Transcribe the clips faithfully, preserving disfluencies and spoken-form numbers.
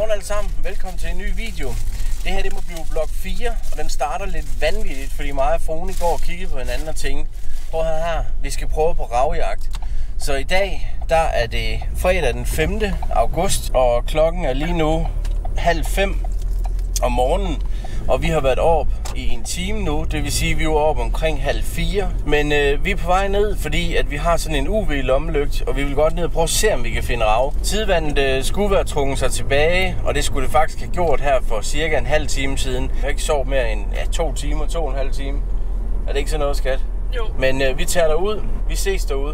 Godmorgen alle sammen, velkommen til en ny video. Det her det må blive vlog fire, og den starter lidt vanvittigt, fordi mig og Fruen går og kigger på hinanden og tænker, prøv her her, vi skal prøve på ravjagt. Så i dag, der er det fredag den femte august, og klokken er lige nu halv fem om morgenen. Og vi har været op i en time nu, det vil sige, at vi er oppe omkring halv fire. Men øh, vi er på vej ned, fordi at vi har sådan en U V-lommelygt, og vi vil godt ned og prøve at se, om vi kan finde rav. Tidevandet øh, skulle være trukket sig tilbage, og det skulle det faktisk have gjort her for cirka en halv time siden. Jeg har ikke sovet mere end ja, to timer, to og en halv time. Er det ikke sådan noget, skat? Jo. Men øh, vi tager derud. Vi ses derude.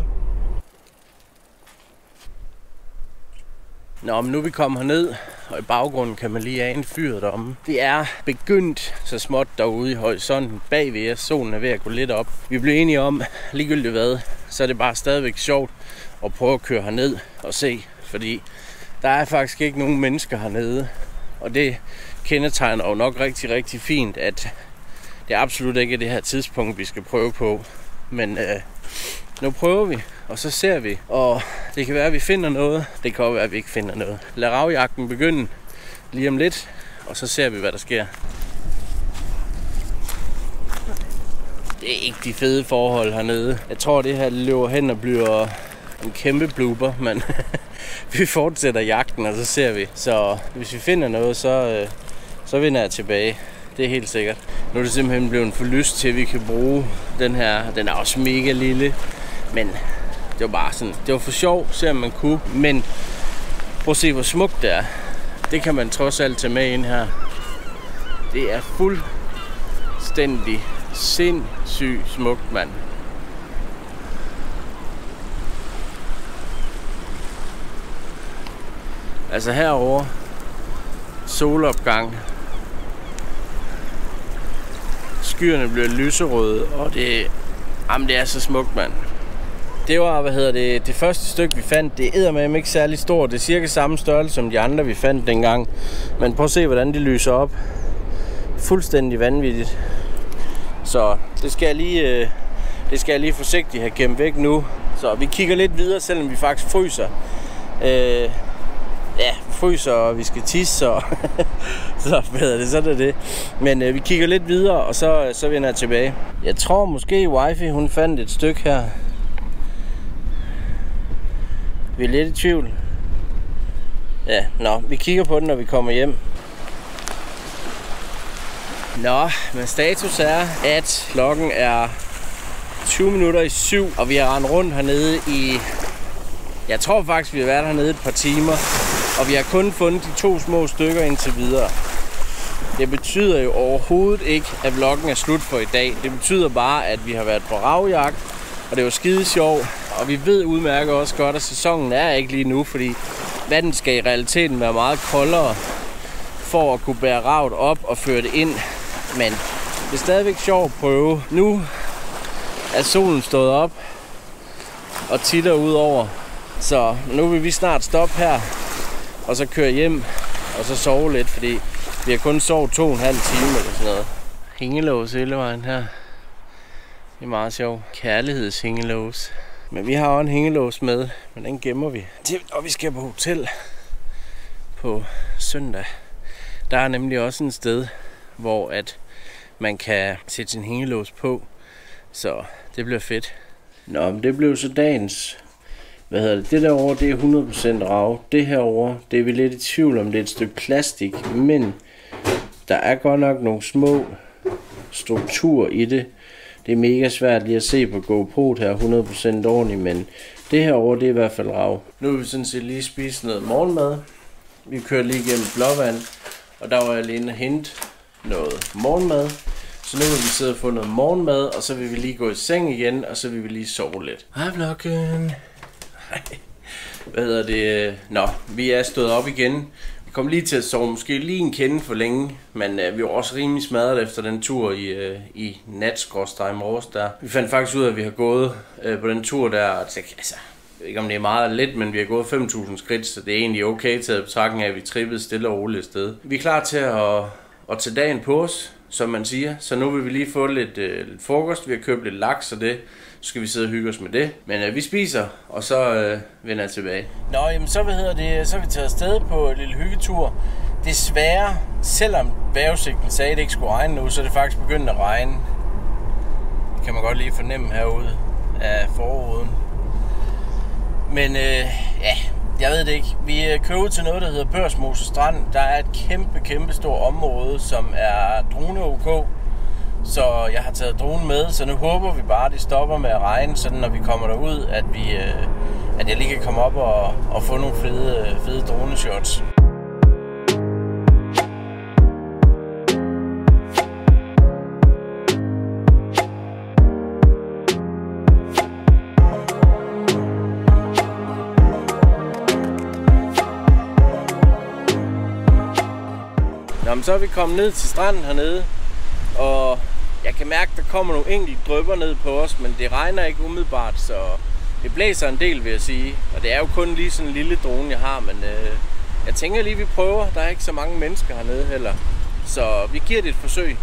Nå, men nu er vi kommet herned, og i baggrunden kan man lige ane fyret deromme. Det er begyndt så småt derude i horisonten bagved os. Solen er ved at gå lidt op. Vi blev enige om, ligegyldigt hvad, så er det bare stadigvæk sjovt at prøve at køre herned og se. Fordi der er faktisk ikke nogen mennesker hernede. Og det kendetegner jo nok rigtig, rigtig fint, at det absolut ikke er det her tidspunkt, vi skal prøve på. Men øh, nu prøver vi, og så ser vi. Og det kan være, at vi finder noget. Det kan også være, at vi ikke finder noget. Lad ravjagten begynde lige om lidt, og så ser vi, hvad der sker. Det er ikke de fede forhold hernede. Jeg tror, det her løber hen og bliver en kæmpe blooper, men vi fortsætter jagten, og så ser vi. Så hvis vi finder noget, så, øh, så vinder jeg tilbage. Det er helt sikkert. Nu er det simpelthen blevet for lyst til, at vi kan bruge den her. Den er også mega lille, men det var bare sådan, det var for sjov, se om man kunne. Men prøv at se, hvor smukt det er. Det kan man trods alt tage med ind her. Det er fuldstændig sindssygt smukt, mand. Altså herovre, solopgang. Skyerne bliver lyserøde, og det, jamen det er så smukt, mand. Det var, hvad hedder det, det første stykke, vi fandt. Det er eddermame ikke særlig stort. Det er cirka samme størrelse som de andre, vi fandt dengang. Men prøv at se, hvordan de lyser op. Fuldstændig vanvittigt. Så det skal jeg lige, det skal jeg lige forsigtigt have gemt væk nu. Så vi kigger lidt videre, selvom vi faktisk fryser. Øh, Ja, vi fryser, og vi skal tisse, og så ved det, sådan er det. Men øh, vi kigger lidt videre, og så, så vender jeg tilbage. Jeg tror måske, Wifi, hun fandt et stykke her. Vi er lidt i tvivl. Ja, nå, vi kigger på den, når vi kommer hjem. Nå, men status er, at klokken er tyve minutter i syv, og vi har rendt rundt hernede i... Jeg tror faktisk, vi har været hernede et par timer. Og vi har kun fundet de to små stykker indtil videre. Det betyder jo overhovedet ikke, at vloggen er slut for i dag. Det betyder bare, at vi har været på ravjagt, og det var skide sjovt. Og vi ved udmærket også godt, at sæsonen er ikke lige nu, fordi vandet skal i realiteten være meget koldere for at kunne bære ravet op og føre det ind. Men det er stadigvæk sjovt at prøve. Nu er solen stået op og titter ud over. Så nu vil vi snart stoppe her. Og så køre hjem, og så sove lidt, fordi vi har kun sovet to og en halv time eller sådan noget. Hængelås hele vejen her. Det er meget sjovt. Kærlighedshængelås. Men vi har også en hængelås med, men den gemmer vi. Og vi skal på hotel på søndag. Der er nemlig også en sted, hvor at man kan sætte sin hængelås på. Så det bliver fedt. Nå, men det blev så dagens... Hvad hedder det? Det derovre, det er hundrede procent rav. Det herovre, det er vi lidt i tvivl om, det er et stykke plastik. Men der er godt nok nogle små strukturer i det. Det er mega svært lige at se på GoPro'et her hundrede procent ordentligt, men det herovre, det er i hvert fald rav. Nu vil vi sådan set lige spise noget morgenmad. Vi kører lige igennem Blåvand, og der var jeg lige inde og hente noget morgenmad. Så nu vil vi sidde og få noget morgenmad, og så vil vi lige gå i seng igen, og så vil vi lige sove lidt. Hej vloggen! Hvad hedder det? Nå, vi er stået op igen. Vi kom lige til at sove måske lige en kende for længe, men øh, vi var også rimelig smadret efter den tur i, øh, i nat-skråstreg morges der. Vi fandt faktisk ud af, at vi har gået øh, på den tur der, og tænkte, altså, jeg ved ikke om det er meget lidt, men vi har gået fem tusind skridt, så det er egentlig okay til at betragtning af, at vi trippede stille og roligt sted. Vi er klar til at, at tage dagen på os, som man siger, så nu vil vi lige få lidt, øh, lidt frokost. Vi har købt lidt laks og det. Så skal vi sidde og hygge os med det. Men øh, vi spiser, og så øh, vender jeg tilbage. Nå, jamen så, hvad hedder det, så er vi taget afsted på en lille hyggetur. desværre, selvom vejrudsigten sagde, at det ikke skulle regne nu, så er det faktisk begyndt at regne. Det kan man godt lige fornemme herude af forruden. Men øh, ja, jeg ved det ikke. Vi kører ud til noget, der hedder Børsmose Strand. Der er et kæmpe, kæmpe stort område, som er drone-ok. Så jeg har taget dronen med, så nu håber vi bare, at det stopper med at regne, sådan når vi kommer derud, at, vi, øh, at jeg lige kan komme op og, og få nogle fede, fede droneshots. Nå, men så er vi kommet ned til stranden hernede, og jeg kan mærke, at der kommer nogle enkelte drypper ned på os, men det regner ikke umiddelbart, så det blæser en del, vil jeg sige. Og det er jo kun lige sådan en lille drone, jeg har, men øh, jeg tænker lige, vi prøver. Der er ikke så mange mennesker hernede heller, så vi giver det et forsøg.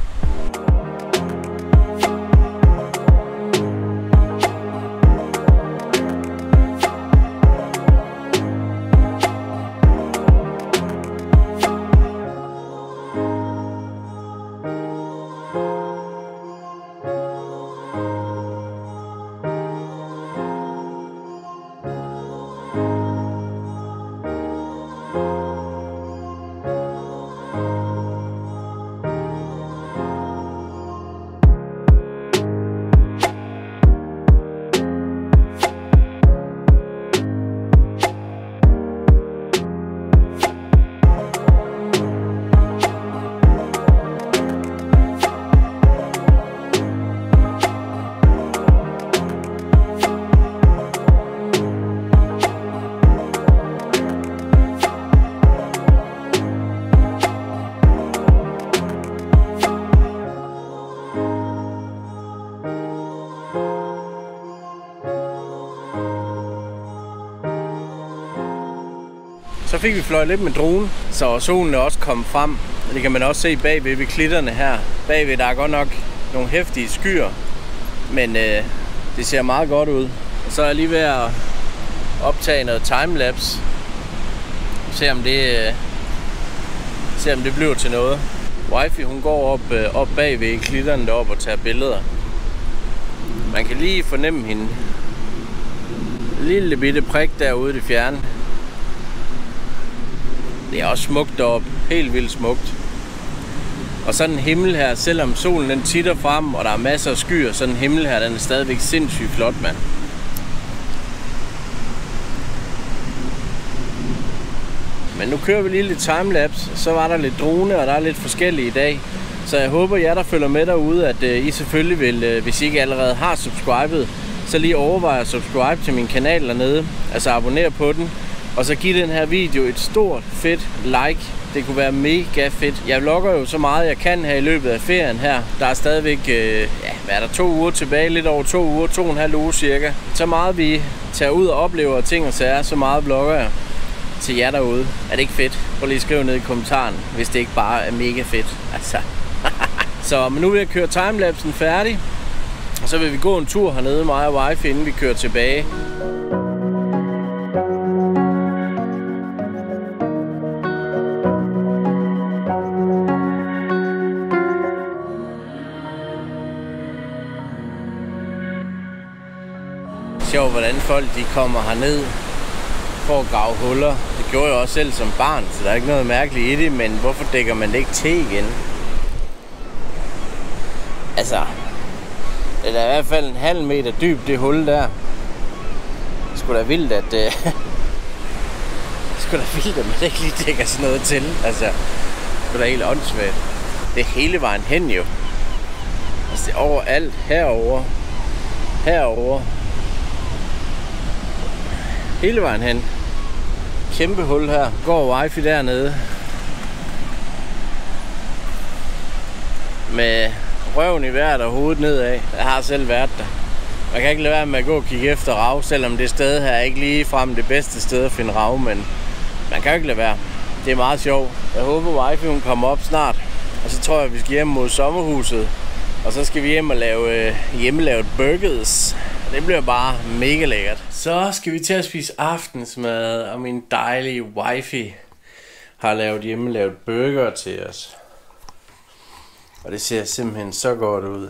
Så fik vi fløjet lidt med drone, så solen er også kommet frem. Det kan man også se bagved ved klitterne her. Bagved der er godt nok nogle heftige skyer, men øh, det ser meget godt ud. Og så er jeg lige ved at optage noget timelapse. Se om det, øh, se om det bliver til noget. Wifi hun går op, øh, op bagved klitterne deroppe og tager billeder. Man kan lige fornemme hende. En lille bitte prik derude i det fjerne. Det er også smukt deroppe. Helt vildt smukt. Og sådan en himmel her, selvom solen den titter frem, og der er masser af skyer, sådan en himmel her, den er stadigvæk sindssygt flot, mand. Men nu kører vi lige lidt timelapse, så var der lidt drone, og der er lidt forskellige i dag. Så jeg håber, jer der følger med derude, at uh, I selvfølgelig vil, uh, hvis I ikke allerede har subscribet, så lige overveje at subscribe til min kanal dernede. Altså abonnere på den. Og så giv den her video et stort, fedt like. Det kunne være mega fedt. Jeg vlogger jo så meget jeg kan her i løbet af ferien her. Der er stadigvæk, øh, ja, hvad er der, to uger tilbage, lidt over to uger, to og en halv uge cirka. Så meget vi tager ud og oplever ting og sager, så meget vlogger jeg til jer derude. Er det ikke fedt? Prøv lige at skrive ned i kommentaren, hvis det ikke bare er mega fedt. Altså. Så men nu vil jeg køre timelapsen færdig. Og så vil vi gå en tur hernede, mig og Wifi, inden vi kører tilbage. Sjovt, hvordan folk de kommer herned for at grave huller. Det gjorde jeg også selv som barn, så der er ikke noget mærkeligt i det, men hvorfor dækker man det ikke til igen? Altså, det er i hvert fald en halv meter dybt, det hul der. Det skulle da vildt, at det skulle da vildt, at man ikke lige dækker sådan noget til. Altså, det skulle da helt åndssvagt. Det er hele vejen hen jo. Altså, det er overalt, herover, herover. Hele vejen hen. Kæmpe hul her. Går Wifi dernede. Med røven i vejret og hovedet nedad. Jeg har selv været der. Man kan ikke lade være med at gå og kigge efter rav, selvom det sted her er ikke lige frem det bedste sted at finde rav, men man kan ikke lade være. Det er meget sjovt. Jeg håber Wifi hun kommer op snart. Og så tror jeg, at vi skal hjem mod sommerhuset. Og så skal vi hjem og lave øh, hjemmelavet burgers. Det bliver bare mega lækkert. Så skal vi til at spise aftensmad, og min dejlige Wifi har lavet hjemmelavet burger til os. Og det ser simpelthen så godt ud.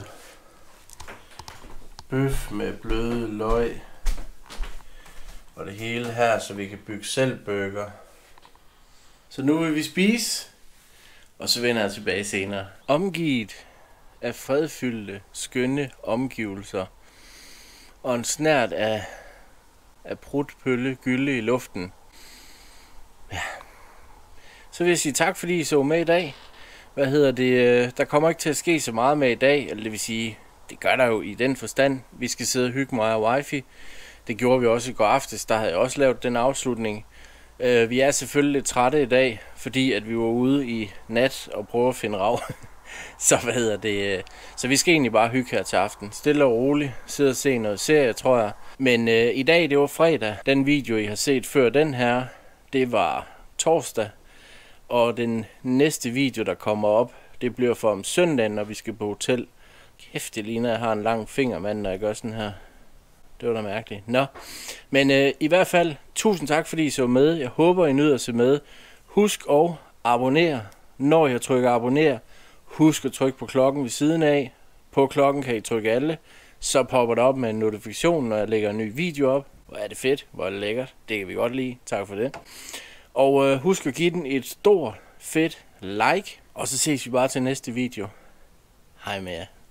Bøf med bløde løg. Og det hele her, så vi kan bygge selv burger. Så nu vil vi spise. Og så vender jeg tilbage senere. Omgivet af fredfyldte, skønne omgivelser. Og en snert af, af prut, pølle, gylde i luften. Ja. Så vil jeg sige tak, fordi I så med i dag. Hvad hedder det? Der kommer ikke til at ske så meget med i dag. Eller det vil sige, det gør der jo i den forstand. Vi skal sidde og hygge mig og wifi. Det gjorde vi også i går aftes. Der havde jeg også lavet den afslutning. Vi er selvfølgelig lidt trætte i dag, fordi at vi var ude i nat og prøve at finde rav. Så hvad hedder det? Så vi skal egentlig bare hygge her til aften. Stille og roligt. Sidde og se noget serie, tror jeg. Men øh, i dag, det var fredag. Den video, I har set før den her, det var torsdag. Og den næste video, der kommer op, det bliver for om søndagen, når vi skal på hotel. Kæft, det ligner, jeg har en lang finger, mand, når jeg gør sådan her. Det var da mærkeligt. Nå, men øh, i hvert fald, tusind tak, fordi I så med. Jeg håber, I nyder at se med. Husk at abonnere, når jeg trykker abonner. Husk at trykke på klokken ved siden af. På klokken kan I trykke alle. Så popper det op med en notifikation, når jeg lægger en ny video op. Hvor er det fedt, hvor er det lækkert. Det kan vi godt lide. Tak for det. Og øh, husk at give den et stort, fedt like. Og så ses vi bare til næste video. Hej med jer.